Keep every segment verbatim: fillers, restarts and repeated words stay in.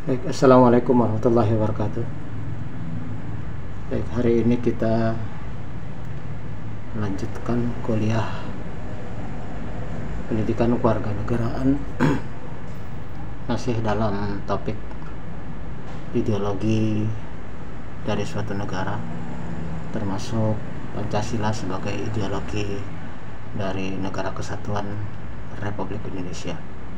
Baik, Assalamualaikum warahmatullahi wabarakatuh. Baik, hari ini kita melanjutkan kuliah pendidikan kewarganegaraan masih dalam topik ideologi dari suatu negara, termasuk Pancasila sebagai ideologi dari Negara Kesatuan Republik Indonesia.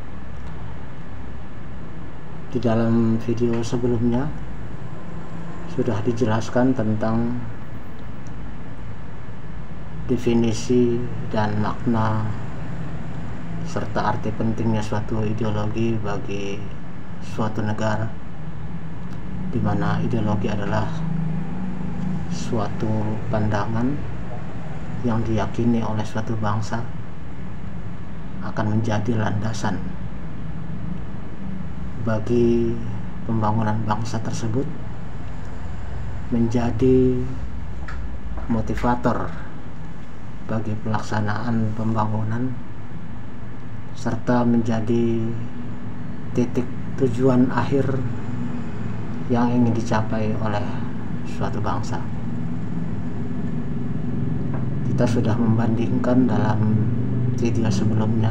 Di dalam video sebelumnya sudah dijelaskan tentang definisi dan makna serta arti pentingnya suatu ideologi bagi suatu negara, di mana ideologi adalah suatu pandangan yang diyakini oleh suatu bangsa akan menjadi landasan bagi pembangunan bangsa tersebut, menjadi motivator bagi pelaksanaan pembangunan, serta menjadi titik tujuan akhir yang ingin dicapai oleh suatu bangsa. Kita sudah membandingkan dalam video sebelumnya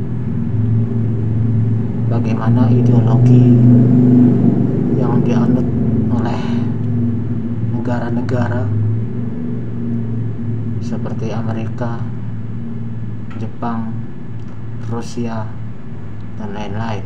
bagaimana ideologi yang dianut oleh negara-negara seperti Amerika, Jepang, Rusia, dan lain-lain.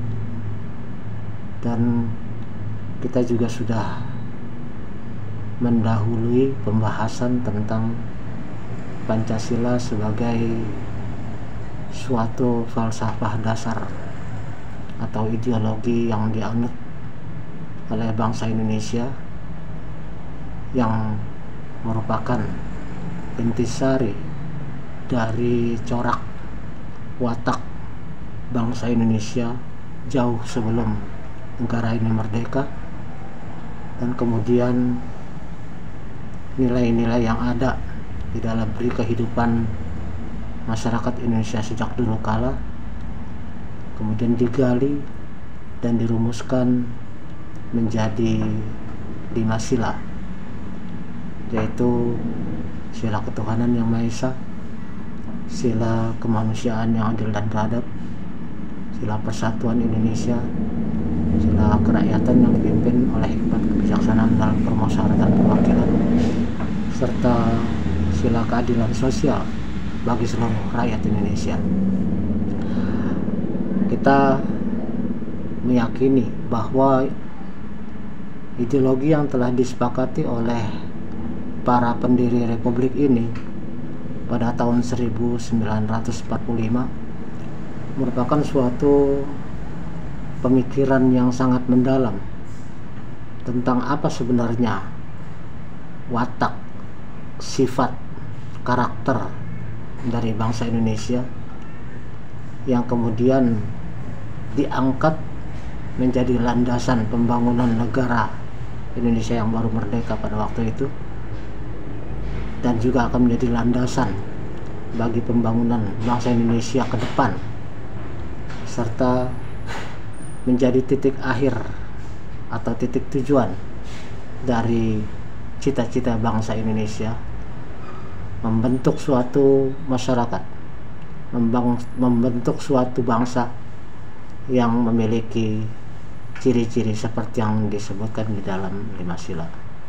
Dan kita juga sudah mendahului pembahasan tentang Pancasila sebagai suatu falsafah dasar atau ideologi yang dianut oleh bangsa Indonesia, yang merupakan intisari dari corak watak bangsa Indonesia jauh sebelum negara ini merdeka, dan kemudian nilai-nilai yang ada di dalam beri kehidupan masyarakat Indonesia sejak dulu kala kemudian digali dan dirumuskan menjadi lima sila, yaitu sila ketuhanan yang Maha Esa, sila kemanusiaan yang adil dan beradab, sila persatuan Indonesia, sila kerakyatan yang dipimpin oleh hikmat kebijaksanaan dalam permusyawaratan perwakilan, serta sila keadilan sosial bagi seluruh rakyat Indonesia. Kita meyakini bahwa ideologi yang telah disepakati oleh para pendiri republik ini pada tahun seribu sembilan ratus empat puluh lima merupakan suatu pemikiran yang sangat mendalam tentang apa sebenarnya watak, sifat, karakter dari bangsa Indonesia, yang kemudian diangkat menjadi landasan pembangunan negara Indonesia yang baru merdeka pada waktu itu, dan juga akan menjadi landasan bagi pembangunan bangsa Indonesia ke depan, serta menjadi titik akhir atau titik tujuan dari cita-cita bangsa Indonesia membentuk suatu masyarakat, membentuk suatu bangsa yang memiliki ciri-ciri seperti yang disebutkan di dalam lima sila.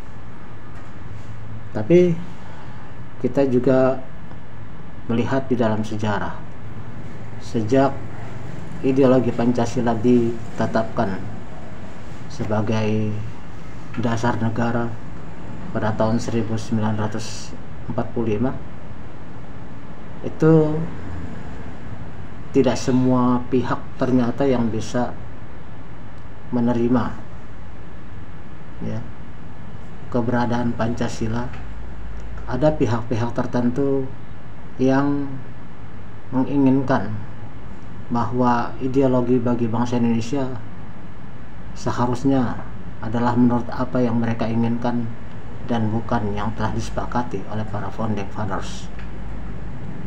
Tapi kita juga melihat di dalam sejarah, sejak ideologi Pancasila ditetapkan sebagai dasar negara pada tahun seribu sembilan ratus empat puluh lima, itu tidak semua pihak ternyata yang bisa menerima ya keberadaan Pancasila. Ada pihak-pihak tertentu yang menginginkan bahwa ideologi bagi bangsa Indonesia seharusnya adalah menurut apa yang mereka inginkan dan bukan yang telah disepakati oleh para founding fathers.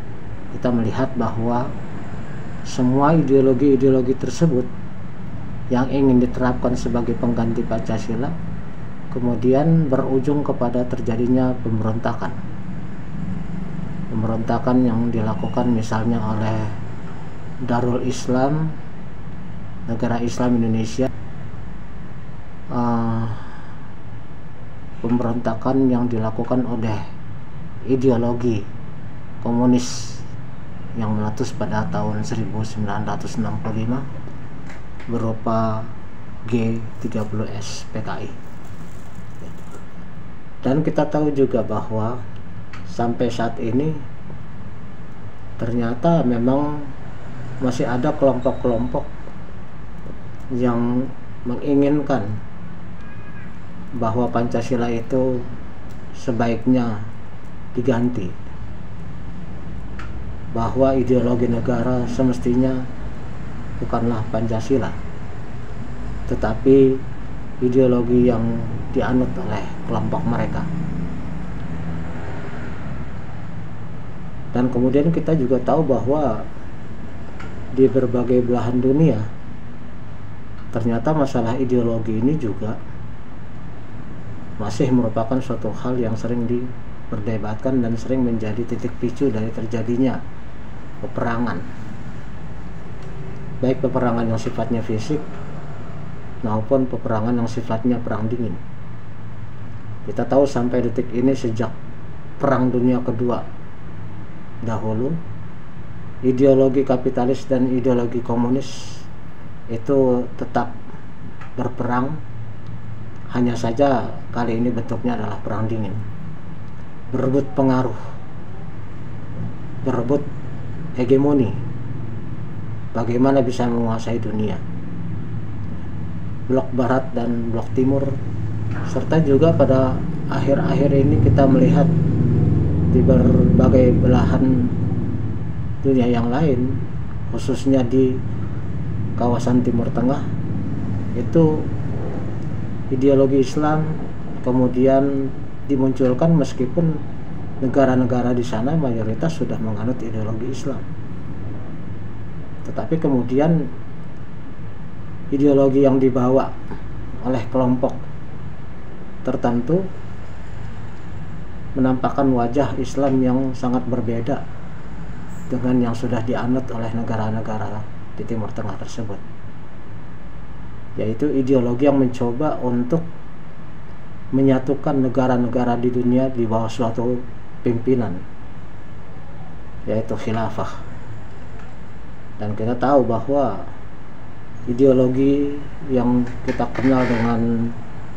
Kita melihat bahwa semua ideologi-ideologi tersebut yang ingin diterapkan sebagai pengganti Pancasila kemudian berujung kepada terjadinya pemberontakan. Pemberontakan yang dilakukan misalnya oleh Darul Islam, negara Islam Indonesia, uh, pemberontakan yang dilakukan oleh ideologi komunis yang meletus pada tahun seribu sembilan ratus enam puluh lima berupa G tiga puluh S P K I. Dan kita tahu juga bahwa sampai saat ini ternyata memang masih ada kelompok-kelompok yang menginginkan bahwa Pancasila itu sebaiknya diganti, bahwa ideologi negara semestinya bukanlah Pancasila tetapi ideologi yang dianut oleh kelompok mereka. Dan kemudian kita juga tahu bahwa di berbagai belahan dunia ternyata masalah ideologi ini juga masih merupakan suatu hal yang sering diperdebatkan dan sering menjadi titik picu dari terjadinya peperangan, baik peperangan yang sifatnya fisik maupun peperangan yang sifatnya perang dingin. Kita tahu sampai detik ini sejak Perang Dunia Kedua dahulu, ideologi kapitalis dan ideologi komunis itu tetap berperang, hanya saja kali ini bentuknya adalah perang dingin, berebut pengaruh, berebut hegemoni, bagaimana bisa menguasai dunia. Blok Barat dan Blok Timur, serta juga pada akhir-akhir ini kita melihat di berbagai belahan dunia yang lain, khususnya di kawasan Timur Tengah, itu ideologi Islam kemudian dimunculkan meskipun negara-negara di sana mayoritas sudah menganut ideologi Islam. Tetapi kemudian ideologi yang dibawa oleh kelompok tertentu menampakkan wajah Islam yang sangat berbeda dengan yang sudah dianut oleh negara-negara di Timur Tengah tersebut, yaitu ideologi yang mencoba untuk menyatukan negara-negara di dunia di bawah suatu pimpinan, yaitu khilafah. Dan kita tahu bahwa ideologi yang kita kenal dengan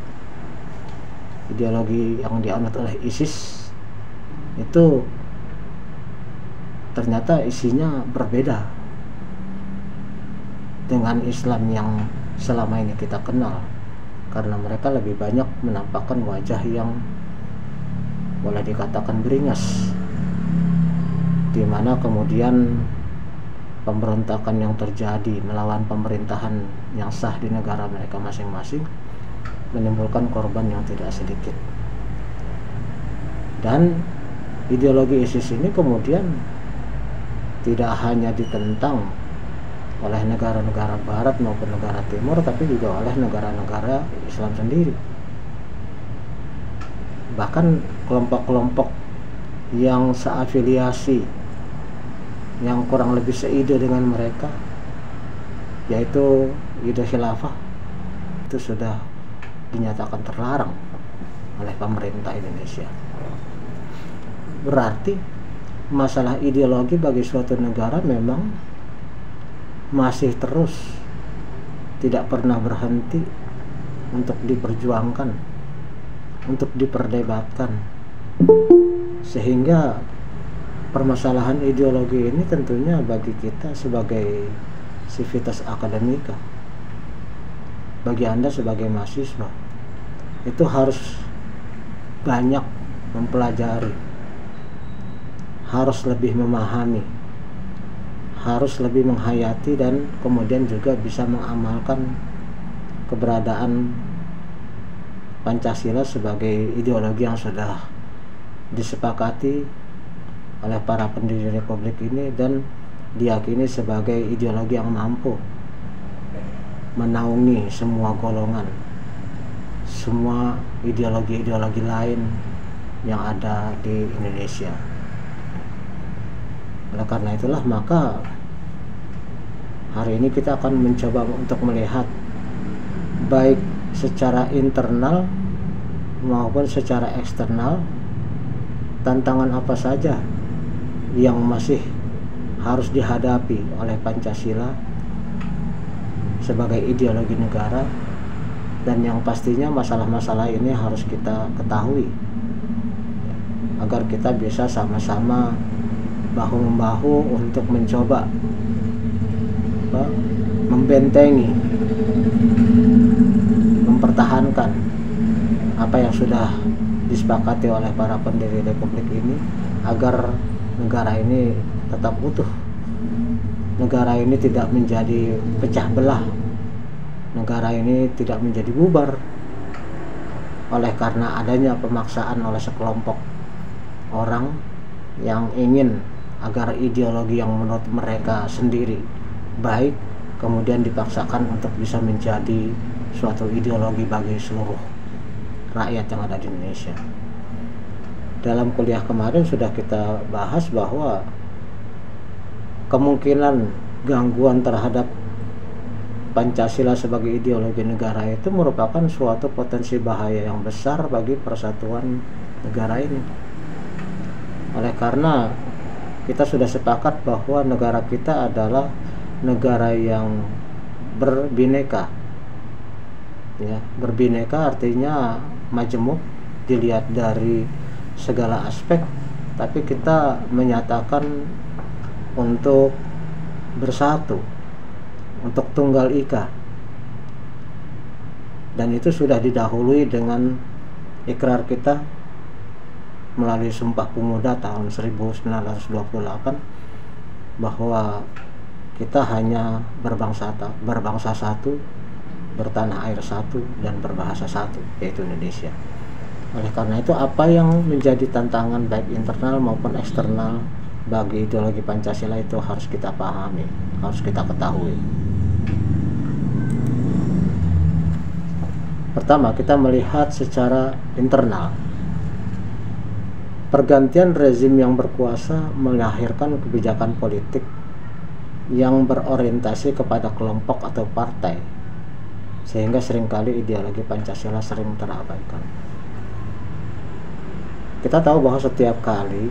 ideologi yang dianut oleh ISIS itu ternyata isinya berbeda dengan Islam yang selama ini kita kenal, karena mereka lebih banyak menampakkan wajah yang boleh dikatakan beringas, di mana kemudian pemberontakan yang terjadi melawan pemerintahan yang sah di negara mereka masing-masing menimbulkan korban yang tidak sedikit. Dan ideologi ISIS ini kemudian tidak hanya ditentang oleh negara-negara barat maupun negara timur, tapi juga oleh negara-negara Islam sendiri. Bahkan kelompok-kelompok yang seafiliasi, yang kurang lebih seide dengan mereka, yaitu ide khilafah, itu sudah dinyatakan terlarang oleh pemerintah Indonesia. Berarti masalah ideologi bagi suatu negara memang masih terus tidak pernah berhenti untuk diperjuangkan, untuk diperdebatkan, sehingga permasalahan ideologi ini tentunya bagi kita sebagai civitas akademika, bagi Anda sebagai mahasiswa, itu harus banyak mempelajari, harus lebih memahami, harus lebih menghayati, dan kemudian juga bisa mengamalkan keberadaan Pancasila sebagai ideologi yang sudah disepakati oleh para pendiri republik ini dan diyakini sebagai ideologi yang mampu menaungi semua golongan, semua ideologi-ideologi lain yang ada di Indonesia. Oleh karena itulah maka hari ini kita akan mencoba untuk melihat baik secara internal maupun secara eksternal tantangan apa saja yang masih harus dihadapi oleh Pancasila sebagai ideologi negara, dan yang pastinya masalah-masalah ini harus kita ketahui agar kita bisa sama-sama bahu-membahu untuk mencoba apa, membentengi, mempertahankan apa yang sudah disepakati oleh para pendiri republik ini agar negara ini tetap utuh, negara ini tidak menjadi pecah belah, negara ini tidak menjadi bubar oleh karena adanya pemaksaan oleh sekelompok orang yang ingin agar ideologi yang menurut mereka sendiri baik kemudian dipaksakan untuk bisa menjadi suatu ideologi bagi seluruh rakyat yang ada di Indonesia. Dalam kuliah kemarin sudah kita bahas bahwa kemungkinan gangguan terhadap Pancasila sebagai ideologi negara itu merupakan suatu potensi bahaya yang besar bagi persatuan negara ini. Oleh karena kita sudah sepakat bahwa negara kita adalah negara yang berbineka. Ya, berbineka artinya majemuk dilihat dari segala aspek, tapi kita menyatakan untuk bersatu, untuk tunggal ika, dan itu sudah didahului dengan ikrar kita melalui Sumpah Pemuda tahun seribu sembilan ratus dua puluh delapan bahwa kita hanya berbangsa berbangsa satu, bertanah air satu, dan berbahasa satu, yaitu Indonesia. Oleh karena itu apa yang menjadi tantangan baik internal maupun eksternal bagi ideologi Pancasila itu harus kita pahami, harus kita ketahui. Pertama, kita melihat secara internal. Pergantian rezim yang berkuasa melahirkan kebijakan politik yang berorientasi kepada kelompok atau partai, sehingga seringkali ideologi Pancasila sering terabaikan. Kita tahu bahwa setiap kali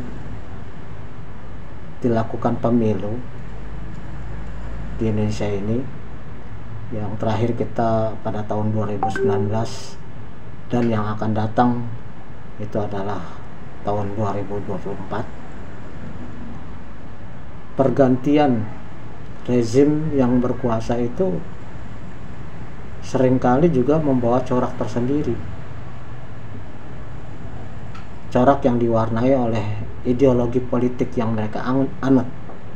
dilakukan pemilu di Indonesia ini, yang terakhir kita pada tahun dua ribu sembilan belas dan yang akan datang itu adalah tahun dua ribu dua puluh empat, pergantian rezim yang berkuasa itu seringkali juga membawa corak tersendiri, corak yang diwarnai oleh ideologi politik yang mereka anut,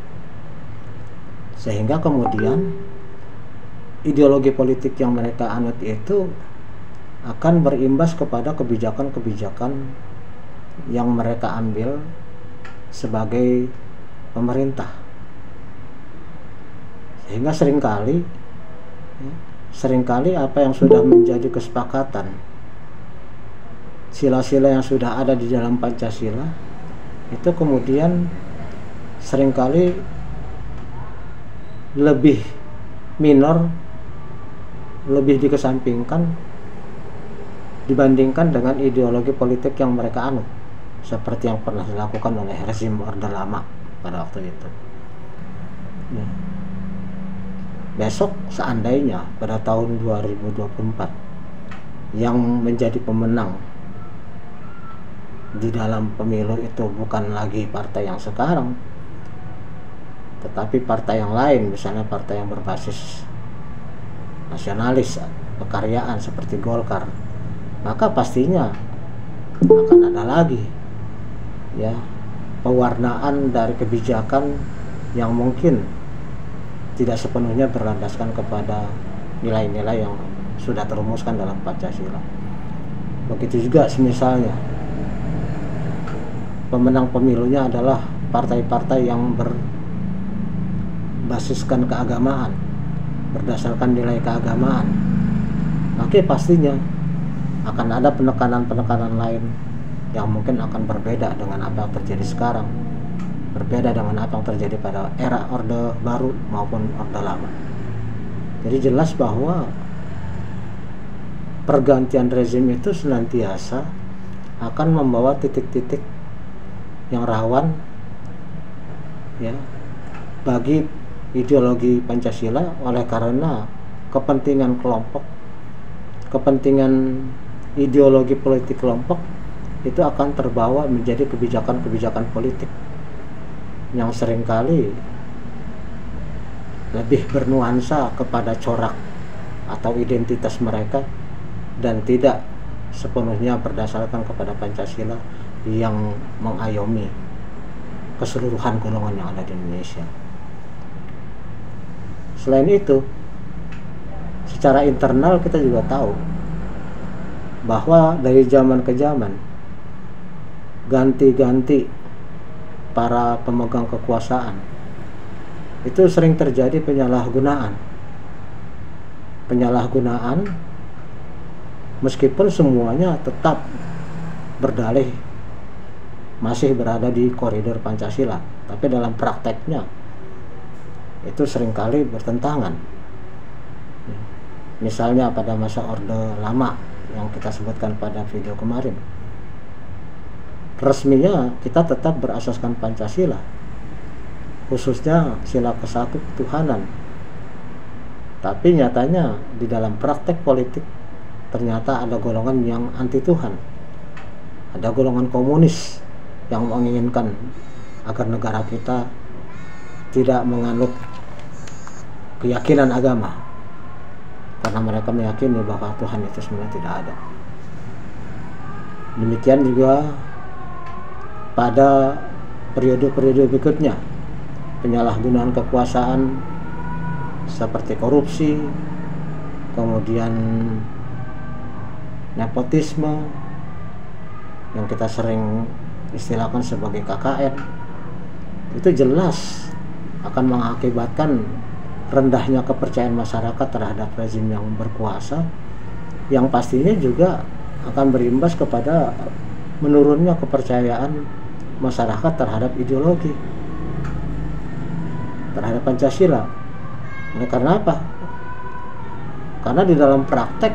sehingga kemudian ideologi politik yang mereka anut itu akan berimbas kepada kebijakan-kebijakan yang mereka ambil sebagai pemerintah, sehingga seringkali seringkali apa yang sudah menjadi kesepakatan, sila-sila yang sudah ada di dalam Pancasila itu kemudian seringkali lebih minor, lebih dikesampingkan dibandingkan dengan ideologi politik yang mereka anut, seperti yang pernah dilakukan oleh rezim Orde Lama pada waktu itu. Ya. Besok seandainya pada tahun dua ribu dua puluh empat yang menjadi pemenang di dalam pemilu itu bukan lagi partai yang sekarang, tetapi partai yang lain, misalnya partai yang berbasis nasionalis, kekaryaan seperti Golkar, maka pastinya akan ada lagi ya pewarnaan dari kebijakan yang mungkin tidak sepenuhnya berlandaskan kepada nilai-nilai yang sudah terumuskan dalam Pancasila. Begitu juga semisalnya pemenang pemilunya adalah partai-partai yang berbasiskan keagamaan, berdasarkan nilai keagamaan, maka pastinya akan ada penekanan-penekanan lain yang mungkin akan berbeda dengan apa yang terjadi sekarang, berbeda dengan apa yang terjadi pada era Orde Baru maupun Orde Lama. Jadi jelas bahwa pergantian rezim itu senantiasa akan membawa titik-titik yang rawan ya bagi ideologi Pancasila, oleh karena kepentingan kelompok, kepentingan ideologi politik kelompok itu akan terbawa menjadi kebijakan-kebijakan politik yang seringkali lebih bernuansa kepada corak atau identitas mereka dan tidak sepenuhnya berdasarkan kepada Pancasila yang mengayomi keseluruhan golongan yang ada di Indonesia. Selain itu, secara internal kita juga tahu bahwa dari zaman ke zaman ganti-ganti para pemegang kekuasaan itu sering terjadi penyalahgunaan penyalahgunaan meskipun semuanya tetap berdalih masih berada di koridor Pancasila, tapi dalam prakteknya itu seringkali bertentangan. Misalnya pada masa Orde Lama yang kita sebutkan pada video kemarin, resminya kita tetap berasaskan Pancasila, khususnya sila kesatu ketuhanan, tapi nyatanya di dalam praktek politik ternyata ada golongan yang anti Tuhan, ada golongan komunis yang menginginkan agar negara kita tidak menganut keyakinan agama, karena mereka meyakini bahwa Tuhan itu sebenarnya tidak ada. Demikian juga pada periode-periode berikutnya, penyalahgunaan kekuasaan seperti korupsi, kemudian nepotisme yang kita sering istilahkan sebagai K K N, itu jelas akan mengakibatkan rendahnya kepercayaan masyarakat terhadap rezim yang berkuasa, yang pastinya juga akan berimbas kepada menurunnya kepercayaan masyarakat terhadap ideologi, terhadap Pancasila. Ini karena apa? Karena di dalam praktek,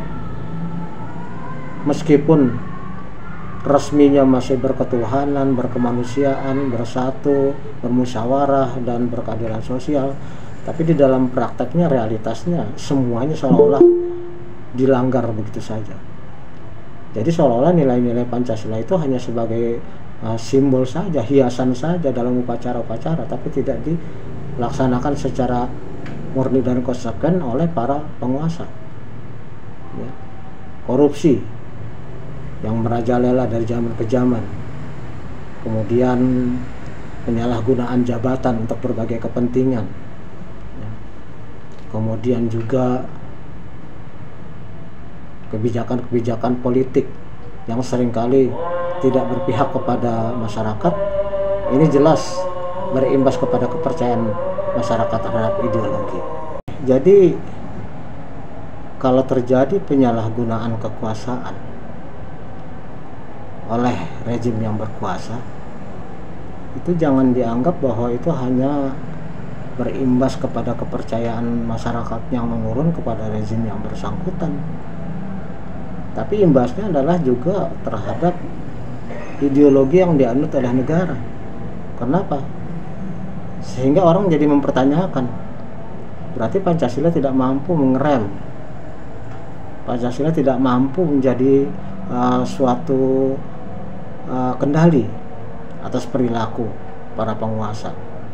meskipun resminya masih berketuhanan, berkemanusiaan, bersatu, bermusyawarah, dan berkeadilan sosial, tapi di dalam prakteknya, realitasnya semuanya seolah-olah dilanggar begitu saja. Jadi seolah-olah nilai-nilai Pancasila itu hanya sebagai uh, simbol saja, hiasan saja dalam upacara-upacara, tapi tidak dilaksanakan secara murni dan konsekuen oleh para penguasa. Ya. Korupsi yang merajalela dari zaman ke zaman, kemudian penyalahgunaan jabatan untuk berbagai kepentingan, ya. Kemudian juga kebijakan-kebijakan politik yang seringkali tidak berpihak kepada masyarakat, ini jelas berimbas kepada kepercayaan masyarakat terhadap ideologi. Jadi kalau terjadi penyalahgunaan kekuasaan oleh rezim yang berkuasa, itu jangan dianggap bahwa itu hanya berimbas kepada kepercayaan masyarakat yang menurun kepada rezim yang bersangkutan, tapi imbasnya adalah juga terhadap ideologi yang dianut oleh negara. Kenapa? Sehingga orang jadi mempertanyakan, berarti Pancasila tidak mampu mengerem, Pancasila tidak mampu menjadi uh, suatu uh, kendali atas perilaku para penguasa.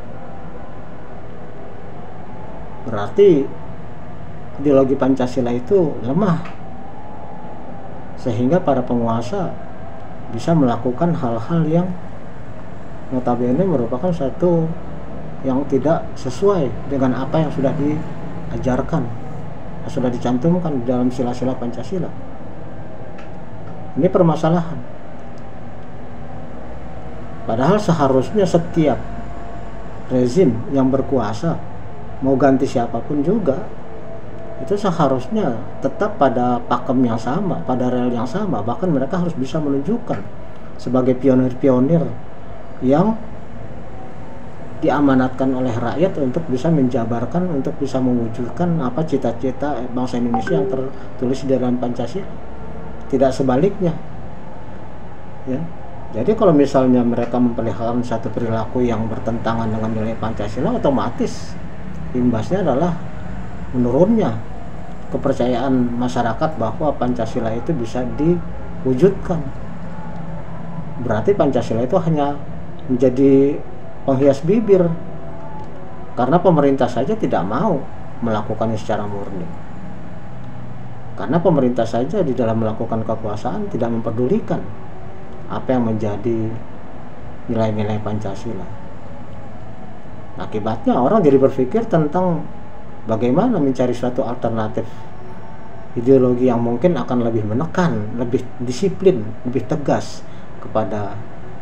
Berarti ideologi Pancasila itu lemah, sehingga para penguasa bisa melakukan hal-hal yang notabene merupakan satu yang tidak sesuai dengan apa yang sudah diajarkan, yang sudah dicantumkan di dalam sila-sila Pancasila. Ini permasalahan. Padahal seharusnya setiap rezim yang berkuasa, mau ganti siapapun juga, itu seharusnya tetap pada pakem yang sama, pada rel yang sama. Bahkan mereka harus bisa menunjukkan sebagai pionir-pionir yang diamanatkan oleh rakyat untuk bisa menjabarkan, untuk bisa mewujudkan apa cita-cita bangsa Indonesia yang tertulis di dalam Pancasila. Tidak sebaliknya, ya. Jadi kalau misalnya mereka memperlihatkan satu perilaku yang bertentangan dengan nilai Pancasila, otomatis imbasnya adalah menurunnya kepercayaan masyarakat bahwa Pancasila itu bisa diwujudkan. Berarti Pancasila itu hanya menjadi penghias bibir, karena pemerintah saja tidak mau melakukannya secara murni. Karena pemerintah saja di dalam melakukan kekuasaan tidak mempedulikan apa yang menjadi nilai-nilai Pancasila. Akibatnya orang jadi berpikir tentang bagaimana mencari suatu alternatif ideologi yang mungkin akan lebih menekan, lebih disiplin, lebih tegas kepada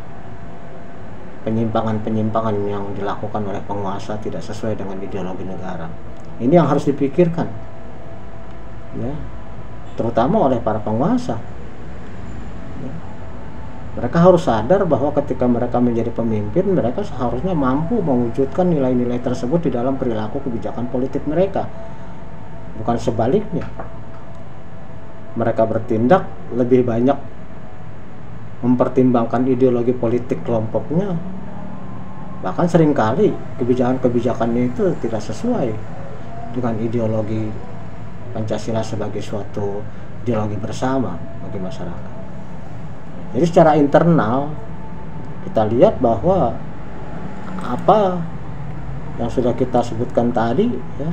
penyimpangan-penyimpangan yang dilakukan oleh penguasa tidak sesuai dengan ideologi negara. Ini yang harus dipikirkan, ya, terutama oleh para penguasa. Ya. Mereka harus sadar bahwa ketika mereka menjadi pemimpin, mereka seharusnya mampu mewujudkan nilai-nilai tersebut di dalam perilaku kebijakan politik mereka, bukan sebaliknya. Mereka bertindak lebih banyak mempertimbangkan ideologi politik kelompoknya, bahkan seringkali kebijakan-kebijakannya itu tidak sesuai dengan ideologi Pancasila sebagai suatu ideologi bersama bagi masyarakat. Jadi secara internal kita lihat bahwa apa yang sudah kita sebutkan tadi, ya,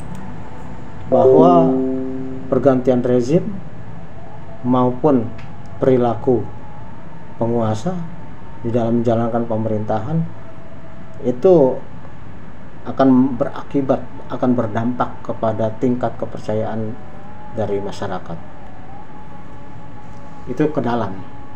bahwa pergantian rezim maupun perilaku penguasa di dalam menjalankan pemerintahan itu akan berakibat, akan berdampak kepada tingkat kepercayaan dari masyarakat itu ke dalam.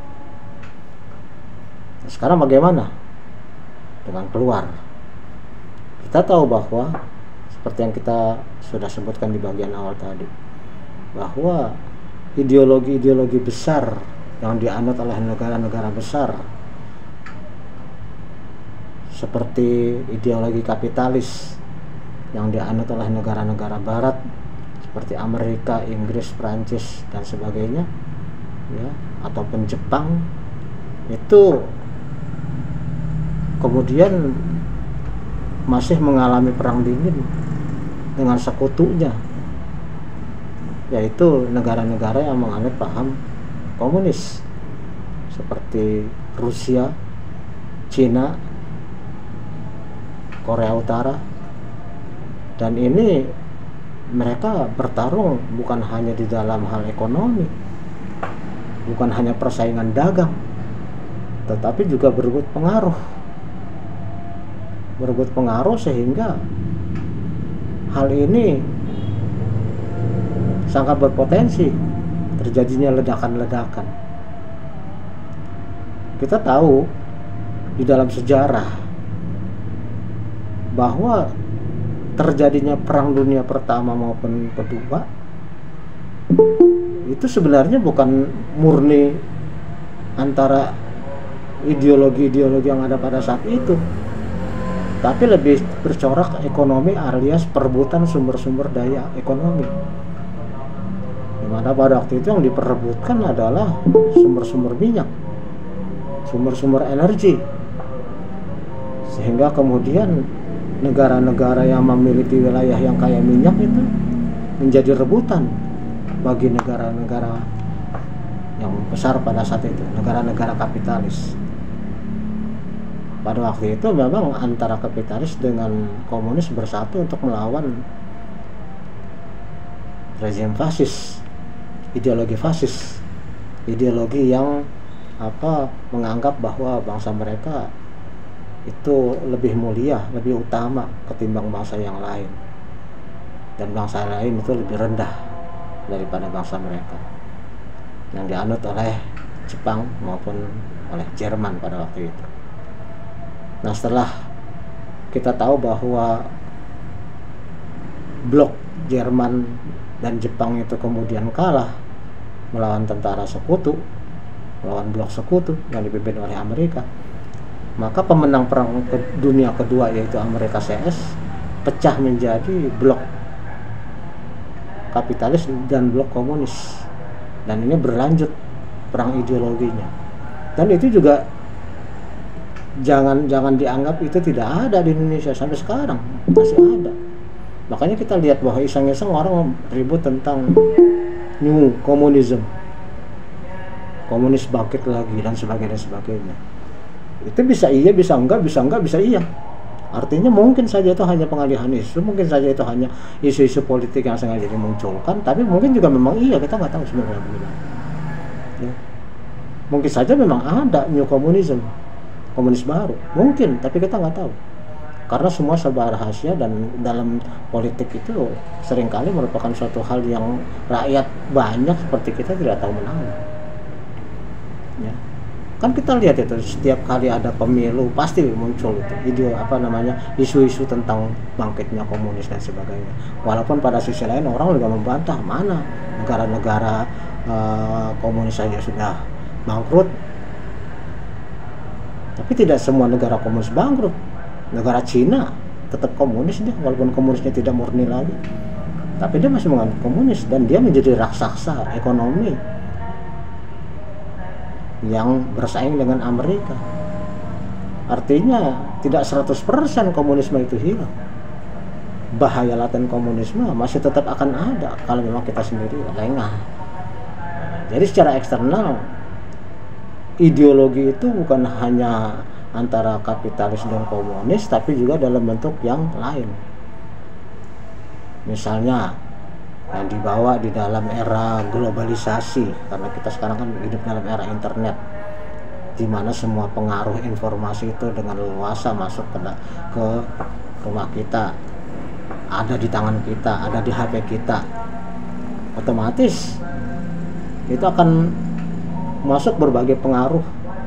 Sekarang bagaimana dengan keluar? Kita tahu bahwa seperti yang kita sudah sebutkan di bagian awal tadi, bahwa ideologi-ideologi besar yang dianut oleh negara-negara besar seperti ideologi kapitalis yang dianut oleh negara-negara barat seperti Amerika, Inggris, Prancis dan sebagainya, ya, ataupun Jepang, itu kemudian masih mengalami perang dingin dengan sekutunya, yaitu negara-negara yang menganut paham komunis seperti Rusia, Cina, Korea Utara. Dan ini mereka bertarung bukan hanya di dalam hal ekonomi, bukan hanya persaingan dagang, tetapi juga berebut pengaruh berebut pengaruh sehingga hal ini sangat berpotensi terjadinya ledakan-ledakan. Kita tahu di dalam sejarah bahwa terjadinya perang dunia pertama maupun kedua itu sebenarnya bukan murni antara ideologi-ideologi yang ada pada saat itu, tapi lebih bercorak ekonomi alias perebutan sumber-sumber daya ekonomi, dimana pada waktu itu yang diperebutkan adalah sumber-sumber minyak, sumber-sumber energi, sehingga kemudian negara-negara yang memiliki wilayah yang kaya minyak itu menjadi rebutan bagi negara-negara yang besar pada saat itu, negara-negara kapitalis. Pada waktu itu memang antara kapitalis dengan komunis bersatu untuk melawan rezim fasis, ideologi fasis, ideologi yang apa menganggap bahwa bangsa mereka itu lebih mulia, lebih utama ketimbang bangsa yang lain, dan bangsa lain itu lebih rendah daripada bangsa mereka, yang dianut oleh Jepang maupun oleh Jerman pada waktu itu. Nah, setelah kita tahu bahwa blok Jerman dan Jepang itu kemudian kalah melawan tentara sekutu, melawan blok sekutu yang dipimpin oleh Amerika, maka pemenang perang dunia kedua yaitu Amerika C S pecah menjadi blok kapitalis dan blok komunis, dan ini berlanjut perang ideologinya. Dan itu juga jangan jangan dianggap itu tidak ada di Indonesia, sampai sekarang masih ada. Makanya kita lihat bahwa iseng-iseng orang ribut tentang new communism, komunis bangkit lagi dan sebagainya sebagainya. Itu bisa iya, bisa enggak, bisa enggak, bisa iya. Artinya mungkin saja itu hanya pengalihan isu, mungkin saja itu hanya isu-isu politik yang sengaja dimunculkan, tapi mungkin juga memang iya, kita nggak tahu sebenarnya bagaimana. Ya. Mungkin saja memang ada new communism, komunis baru, mungkin, tapi kita nggak tahu. Karena semua serba rahasia, dan dalam politik itu seringkali merupakan suatu hal yang rakyat banyak seperti kita tidak tahu menang. Ya. Kan kita lihat itu setiap kali ada pemilu pasti muncul itu ide apa namanya isu-isu tentang bangkitnya komunis dan sebagainya. Walaupun pada sisi lain orang juga membantah, mana negara-negara uh, komunis saja sudah bangkrut. Tapi tidak semua negara komunis bangkrut. Negara Cina tetap komunis dia, walaupun komunisnya tidak murni lagi, tapi dia masih menganut komunis, dan dia menjadi raksasa ekonomi yang bersaing dengan Amerika. Artinya tidak seratus persen komunisme itu hilang. Bahaya laten komunisme masih tetap akan ada kalau memang kita sendiri lengah. Jadi secara eksternal ideologi itu bukan hanya antara kapitalis dan komunis, tapi juga dalam bentuk yang lain. Misalnya yang dibawa di dalam era globalisasi, karena kita sekarang kan hidup dalam era internet, di mana semua pengaruh informasi itu dengan leluasa masuk ke, ke rumah kita, ada di tangan kita, ada di H P kita. Otomatis itu akan masuk berbagai pengaruh,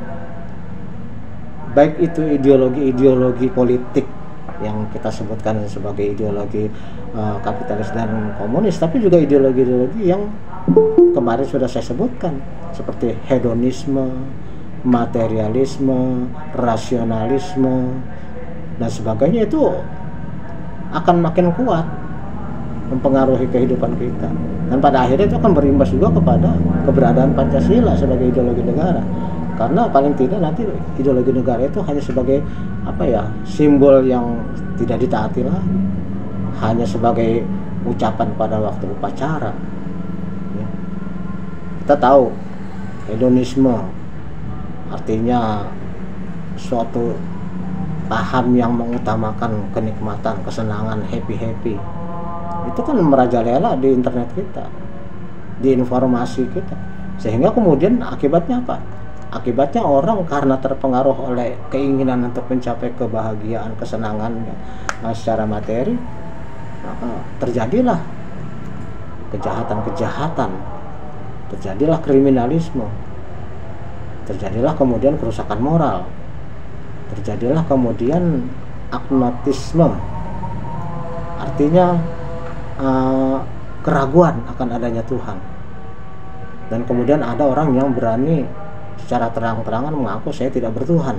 baik itu ideologi-ideologi politik yang kita sebutkan sebagai ideologi uh, kapitalis dan komunis, tapi juga ideologi-ideologi yang kemarin sudah saya sebutkan seperti hedonisme, materialisme, rasionalisme dan sebagainya. Itu akan makin kuat mempengaruhi kehidupan kita, dan pada akhirnya itu akan berimbas juga kepada keberadaan Pancasila sebagai ideologi negara. Karena paling tidak nanti ideologi negara itu hanya sebagai apa ya, simbol yang tidak ditaati lagi, hanya sebagai ucapan pada waktu upacara. Ya. Kita tahu hedonisme artinya suatu paham yang mengutamakan kenikmatan, kesenangan, happy-happy. Itu kan merajalela di internet kita, di informasi kita, sehingga kemudian akibatnya apa? Akibatnya orang karena terpengaruh oleh keinginan untuk mencapai kebahagiaan, kesenangan uh, secara materi, maka terjadilah kejahatan-kejahatan, terjadilah kriminalisme, terjadilah kemudian kerusakan moral, terjadilah kemudian agnotisme, artinya uh, keraguan akan adanya Tuhan. Dan kemudian ada orang yang berani secara terang-terangan mengaku saya tidak bertuhan,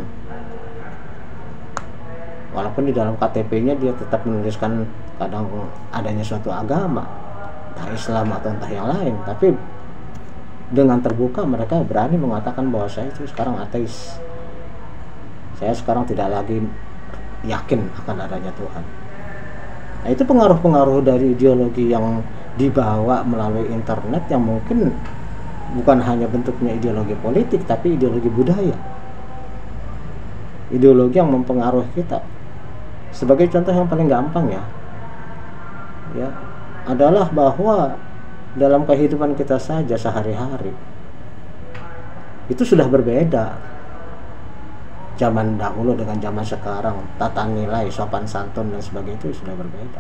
walaupun di dalam K T P-nya dia tetap menuliskan kadang adanya suatu agama, entah Islam atau entah yang lain, tapi dengan terbuka mereka berani mengatakan bahwa saya itu sekarang ateis, saya sekarang tidak lagi yakin akan adanya Tuhan. Nah, itu pengaruh-pengaruh dari ideologi yang dibawa melalui internet, yang mungkin bukan hanya bentuknya ideologi politik, tapi ideologi budaya, ideologi yang mempengaruhi kita. Sebagai contoh yang paling gampang ya, ya adalah bahwa dalam kehidupan kita saja sehari-hari itu sudah berbeda. Zaman dahulu dengan zaman sekarang, tata nilai, sopan santun dan sebagainya itu sudah berbeda.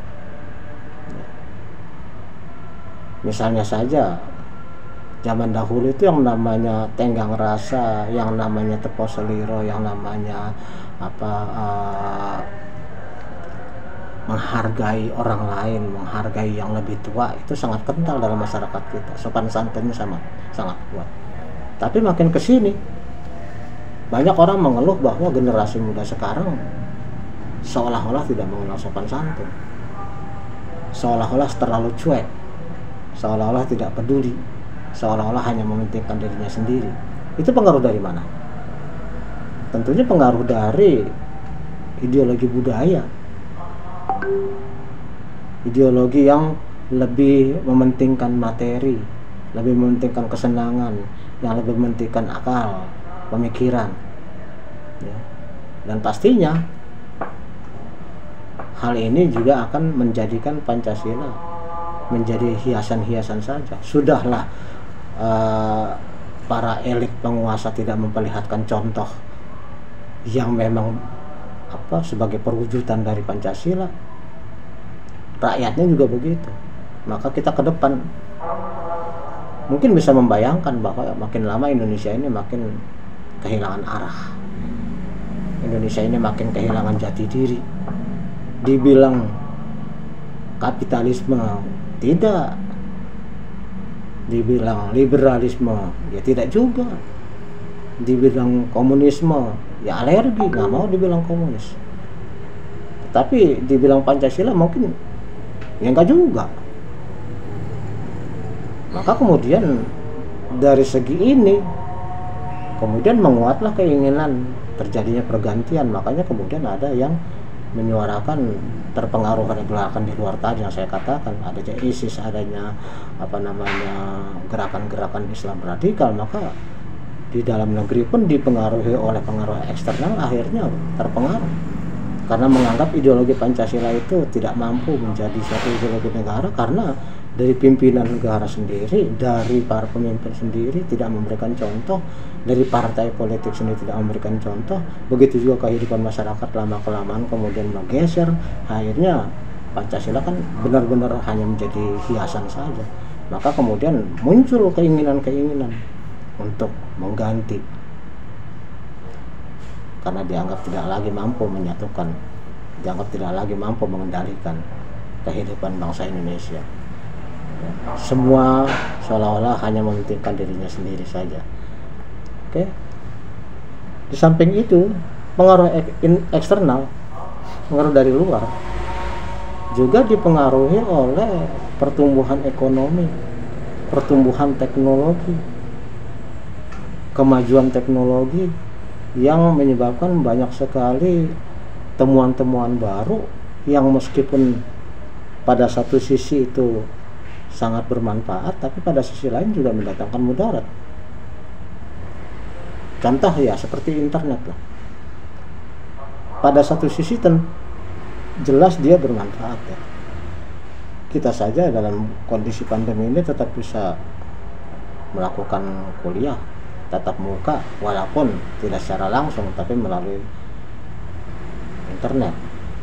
Misalnya saja zaman dahulu itu yang namanya tenggang rasa, yang namanya tepo seliro, yang namanya apa uh, menghargai orang lain, menghargai yang lebih tua itu sangat kental dalam masyarakat kita. Sopan santunnya sama sangat kuat. Tapi makin kesini banyak orang mengeluh bahwa generasi muda sekarang seolah-olah tidak mengenal sopan santun, seolah-olah terlalu cuek, seolah-olah tidak peduli, seolah-olah hanya mementingkan dirinya sendiri. Itu pengaruh dari mana? Tentunya pengaruh dari ideologi budaya, ideologi yang lebih mementingkan materi, lebih mementingkan kesenangan, yang lebih mementingkan akal, pemikiran, ya. Dan pastinya hal ini juga akan menjadikan Pancasila menjadi hiasan-hiasan saja. Sudahlah uh, para elit penguasa tidak memperlihatkan contoh yang memang apa sebagai perwujudan dari Pancasila, rakyatnya juga begitu. Maka kita ke depan mungkin bisa membayangkan bahwa makin lama Indonesia ini makin kehilangan arah, Indonesia ini makin kehilangan jati diri. Dibilang kapitalisme tidak, dibilang liberalisme ya tidak juga, dibilang komunisme ya alergi, nggak mau dibilang komunis. Tapi dibilang Pancasila mungkin ya enggak juga. Maka kemudian dari segi ini kemudian menguatlah keinginan terjadinya pergantian. Makanya kemudian ada yang menyuarakan terpengaruh pada gerakan di luar tadi yang saya katakan, adanya ISIS, adanya apa namanya gerakan-gerakan Islam radikal. Maka di dalam negeri pun dipengaruhi oleh pengaruh eksternal, akhirnya terpengaruh karena menganggap ideologi Pancasila itu tidak mampu menjadi suatu ideologi negara karena dari pimpinan negara sendiri, dari para pemimpin sendiri tidak memberikan contoh, dari partai politik sendiri tidak memberikan contoh. Begitu juga kehidupan masyarakat lama-kelamaan kemudian menggeser, akhirnya Pancasila kan benar-benar hanya menjadi hiasan saja. Maka kemudian muncul keinginan-keinginan untuk mengganti karena dianggap tidak lagi mampu menyatukan, dianggap tidak lagi mampu mengendalikan kehidupan bangsa Indonesia. Semua seolah-olah hanya mementingkan dirinya sendiri saja. Oke. Di samping itu, pengaruh eksternal, pengaruh dari luar juga dipengaruhi oleh pertumbuhan ekonomi, pertumbuhan teknologi, kemajuan teknologi yang menyebabkan banyak sekali temuan-temuan baru yang meskipun pada satu sisi itu sangat bermanfaat, tapi pada sisi lain juga mendatangkan mudarat. Contoh ya seperti internet lah. Pada satu sisi ten, jelas dia bermanfaat ya. Kita saja dalam kondisi pandemi ini tetap bisa melakukan kuliah tatap muka walaupun tidak secara langsung tapi melalui internet.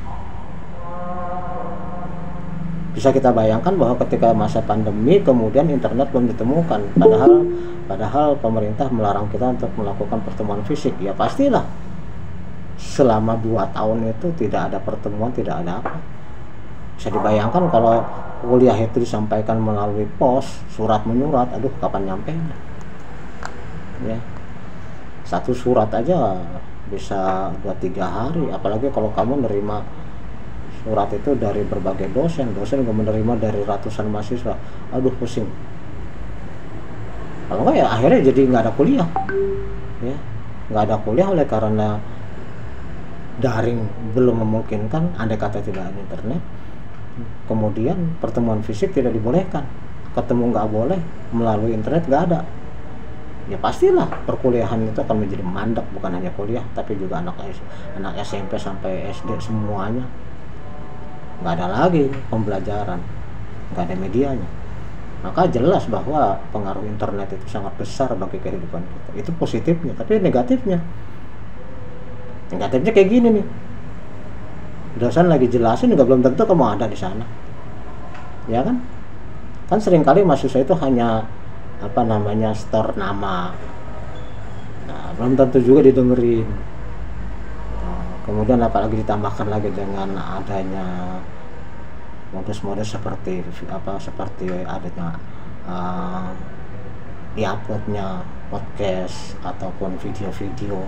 Bisa kita bayangkan bahwa ketika masa pandemi kemudian internet belum ditemukan, padahal padahal pemerintah melarang kita untuk melakukan pertemuan fisik. Ya pastilah selama dua tahun itu tidak ada pertemuan, tidak ada apa. Bisa dibayangkan kalau kuliah itu disampaikan melalui pos, surat menyurat, aduh kapan nyampenya? Ya, satu surat aja bisa dua tiga hari, apalagi kalau kamu nerima surat itu dari berbagai dosen, dosen yang menerima dari ratusan mahasiswa, aduh pusing. Kalau nggak ya akhirnya jadi nggak ada kuliah, ya nggak ada kuliah oleh karena daring belum memungkinkan, andai kata tidak ada internet. Kemudian pertemuan fisik tidak dibolehkan, ketemu nggak boleh, melalui internet nggak ada. Ya pastilah perkuliahan itu akan menjadi mandek, bukan hanya kuliah tapi juga anak anak S M P sampai S D semuanya. Nggak ada lagi pembelajaran, nggak ada medianya. Maka jelas bahwa pengaruh internet itu sangat besar bagi kehidupan kita. Itu positifnya, tapi negatifnya negatifnya kayak gini nih, dosen lagi jelasin juga belum tentu kamu ada di sana, ya kan? Kan seringkali mahasiswa itu hanya apa namanya store nama, nah, belum tentu juga didengerin. Kemudian apalagi ditambahkan lagi dengan adanya modus-modus seperti apa seperti adanya uh, diuploadnya podcast ataupun video-video.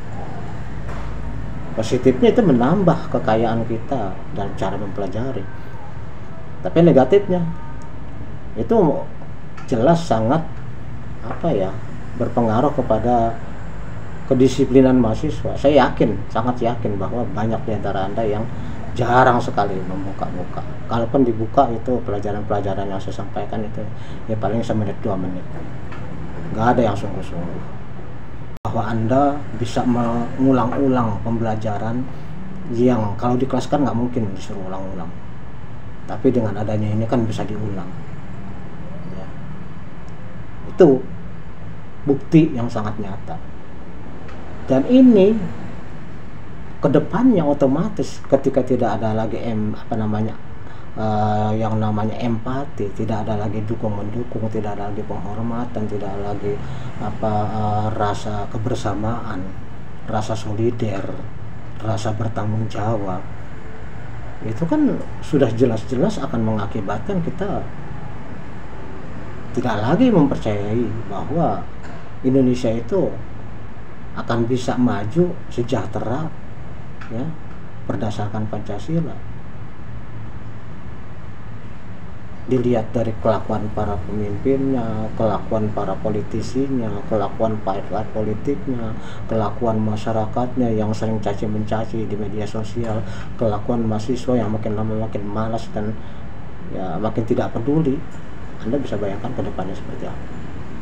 Positifnya itu menambah kekayaan kita dalam cara mempelajari, tapi negatifnya itu jelas sangat apa ya berpengaruh kepada kedisiplinan mahasiswa. Saya yakin, sangat yakin bahwa banyak di antara Anda yang jarang sekali membuka-buka. Kalaupun dibuka itu pelajaran-pelajaran yang saya sampaikan itu ya paling semenit dua menit. Nggak ada yang sungguh-sungguh. Bahwa Anda bisa mengulang-ulang pembelajaran yang kalau di kelas kan nggak mungkin disuruh ulang-ulang. Tapi dengan adanya ini kan bisa diulang. Ya. Itu bukti yang sangat nyata. Dan ini kedepannya otomatis ketika tidak ada lagi em apa namanya uh, yang namanya empati, tidak ada lagi dukung mendukung, tidak ada lagi penghormatan, tidak ada lagi apa uh, rasa kebersamaan, rasa solider, rasa bertanggung jawab. Itu kan sudah jelas-jelas akan mengakibatkan kita tidak lagi mempercayai bahwa Indonesia itu akan bisa maju sejahtera ya berdasarkan Pancasila. Dilihat dari kelakuan para pemimpinnya, kelakuan para politisinya, kelakuan partai politiknya, kelakuan masyarakatnya yang sering caci mencaci di media sosial, kelakuan mahasiswa yang makin lama makin malas dan ya makin tidak peduli. Anda bisa bayangkan ke depannya seperti apa.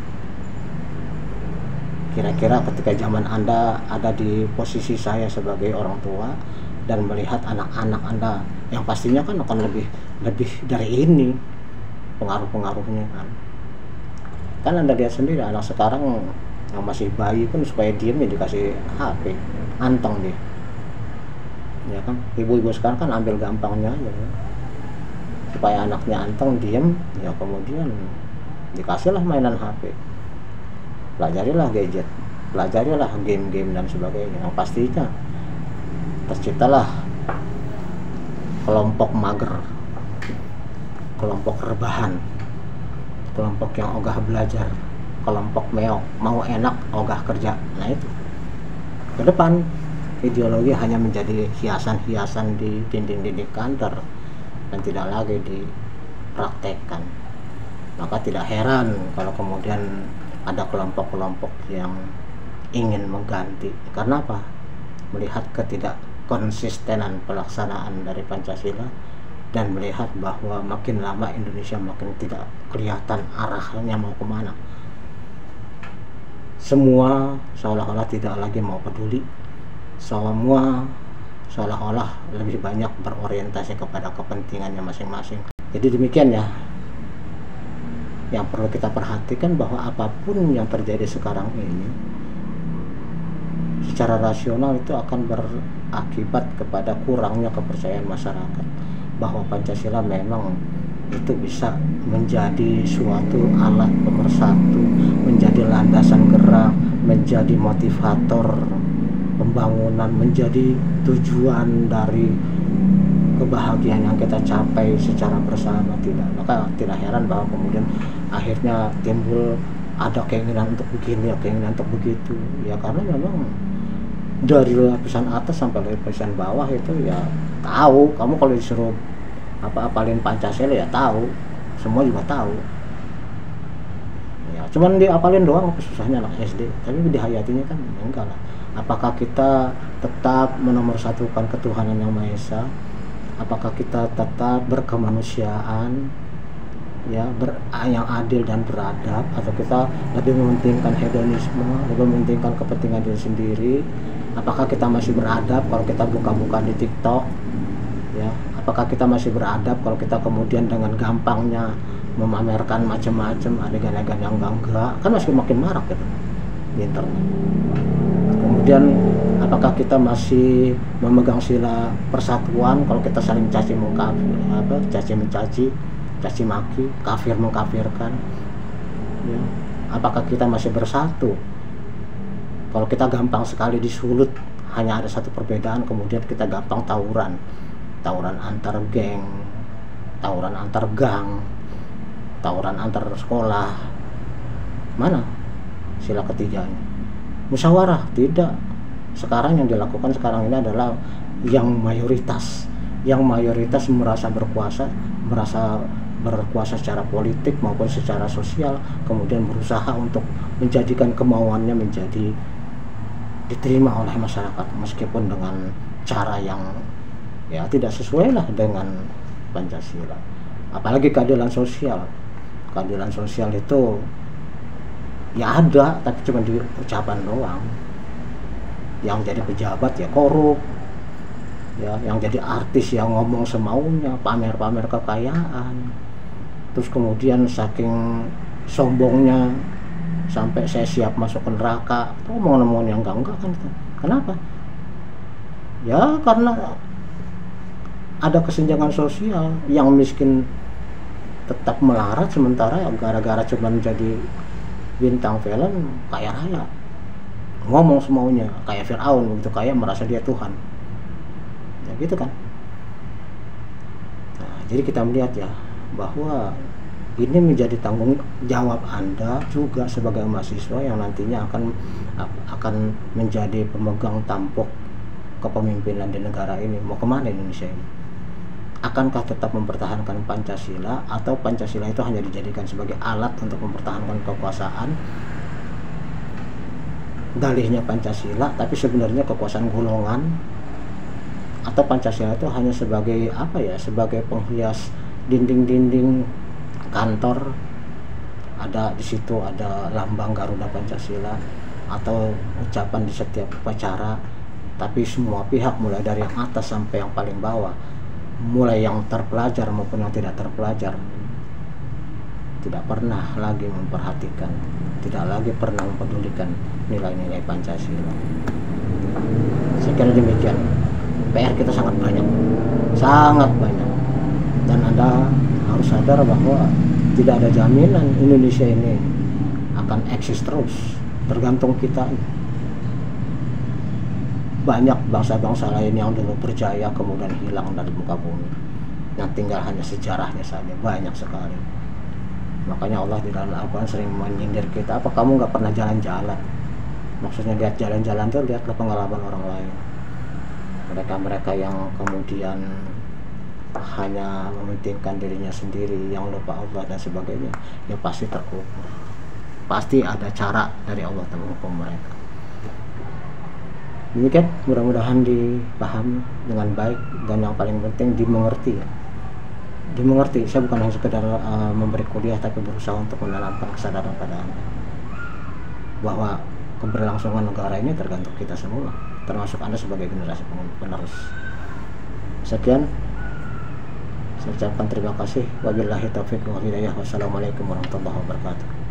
Kira-kira ketika zaman Anda ada di posisi saya sebagai orang tua dan melihat anak-anak Anda yang pastinya kan akan lebih lebih dari ini pengaruh-pengaruhnya kan. Kan Anda lihat sendiri anak sekarang yang masih bayi pun supaya diem ya dikasih H P, anteng dia. Ya kan, ibu-ibu sekarang kan ambil gampangnya aja ya. Supaya anaknya anteng diem ya kemudian dikasihlah mainan H P. Pelajarilah gadget, pelajarilah game-game dan sebagainya. Yang pastinya terciptalah kelompok mager, kelompok rebahan, kelompok yang ogah belajar, kelompok meok, mau enak ogah kerja. Nah itu ke depan ideologi hanya menjadi hiasan-hiasan di dinding-dinding kantor dan tidak lagi dipraktekkan. Maka tidak heran kalau kemudian ada kelompok-kelompok yang ingin mengganti. Karena apa? Melihat ketidakkonsistenan pelaksanaan dari Pancasila dan melihat bahwa makin lama Indonesia makin tidak kelihatan arahnya mau kemana. Semua seolah-olah tidak lagi mau peduli. Semua seolah-olah lebih banyak berorientasi kepada kepentingannya masing-masing. Jadi demikian ya. Yang perlu kita perhatikan bahwa apapun yang terjadi sekarang ini secara rasional itu akan berakibat kepada kurangnya kepercayaan masyarakat bahwa Pancasila memang itu bisa menjadi suatu alat pemersatu, menjadi landasan gerak, menjadi motivator pembangunan, menjadi tujuan dari kebahagiaan yang kita capai secara bersama. Tidak, maka tidak heran bahwa kemudian akhirnya timbul ada keinginan untuk begini, keinginan untuk begitu ya, karena memang dari lapisan atas sampai lapisan bawah itu ya tahu. Kamu kalau disuruh apa apalin Pancasila ya tahu, semua juga tahu ya, cuman diapalin doang susahnya anak S D, tapi dihayatinya kan enggak lah. Apakah kita tetap menomorsatukan ketuhanan yang Maha Esa? Apakah kita tetap berkemanusiaan ya ber, yang adil dan beradab, atau kita lebih mementingkan hedonisme, lebih mementingkan kepentingan diri sendiri? Apakah kita masih beradab kalau kita buka-buka di TikTok ya? Apakah kita masih beradab kalau kita kemudian dengan gampangnya memamerkan macam-macam adegan-adegan yang enggak, kan masih makin marak gitu di internet. Kemudian apakah kita masih memegang sila persatuan kalau kita saling caci mengkafir, apa caci mencaci, caci maki, kafir mengkafirkan ya? Apakah kita masih bersatu kalau kita gampang sekali disulut, hanya ada satu perbedaan kemudian kita gampang tawuran tawuran antar geng tawuran antar gang, tawuran antar sekolah. Mana sila ketiganya? Musyawarah, tidak. Sekarang yang dilakukan sekarang ini adalah yang mayoritas, yang mayoritas merasa berkuasa, merasa berkuasa secara politik maupun secara sosial, kemudian berusaha untuk menjadikan kemauannya menjadi diterima oleh masyarakat, meskipun dengan cara yang ya tidak sesuai lah dengan Pancasila. Apalagi keadilan sosial. Keadilan sosial itu ya ada, tapi cuma di ucapan doang. Yang jadi pejabat ya korup, ya yang jadi artis yang ngomong semaunya, pamer-pamer kekayaan, terus kemudian saking sombongnya sampai saya siap masuk ke neraka, itu omongan-omongan yang enggak-enggak kan itu. Kenapa? Ya karena ada kesenjangan sosial, yang miskin tetap melarat, sementara gara-gara cuma jadi bintang film kaya raya, ngomong semaunya kayak Fir'aun, begitu kaya merasa dia Tuhan ya gitu kan. Nah, jadi kita melihat ya bahwa ini menjadi tanggung jawab Anda juga sebagai mahasiswa yang nantinya akan akan menjadi pemegang tampuk kepemimpinan di negara ini. Mau kemana Indonesia ini? Akankah tetap mempertahankan Pancasila, atau Pancasila itu hanya dijadikan sebagai alat untuk mempertahankan kekuasaan, dalihnya Pancasila tapi sebenarnya kekuasaan golongan, atau Pancasila itu hanya sebagai apa ya, sebagai penghias dinding-dinding kantor, ada di situ ada lambang Garuda Pancasila atau ucapan di setiap upacara, tapi semua pihak mulai dari yang atas sampai yang paling bawah, mulai yang terpelajar maupun yang tidak terpelajar, tidak pernah lagi memperhatikan, tidak lagi pernah mempedulikan nilai-nilai Pancasila. Saya kira demikian. P R kita sangat banyak, sangat banyak, dan Anda harus sadar bahwa tidak ada jaminan Indonesia ini akan eksis terus, tergantung kita. Banyak bangsa-bangsa lain yang dulu berjaya kemudian hilang dari muka bumi, yang tinggal hanya sejarahnya saja, banyak sekali. Makanya Allah di dalam Al-Quran sering menyindir kita, apa kamu nggak pernah jalan-jalan? Maksudnya lihat jalan-jalan tuh, lihatlah pengalaman orang lain. Mereka-mereka yang kemudian hanya mementingkan dirinya sendiri, yang lupa Allah dan sebagainya, ya pasti terkubur. Pasti ada cara dari Allah untuk menghukum mereka. Demikian, mudah-mudahan dipahami dengan baik, dan yang paling penting dimengerti ya. Dimengerti, saya bukan hanya sekedar uh, memberi kuliah, tapi berusaha untuk menanamkan kesadaran pada Anda bahwa keberlangsungan negara ini tergantung kita semua, termasuk Anda sebagai generasi penerus. Sekian, saya ucapkan terima kasih. Wabillahi taufiq wal hidayah. Wassalamualaikum warahmatullahi wabarakatuh.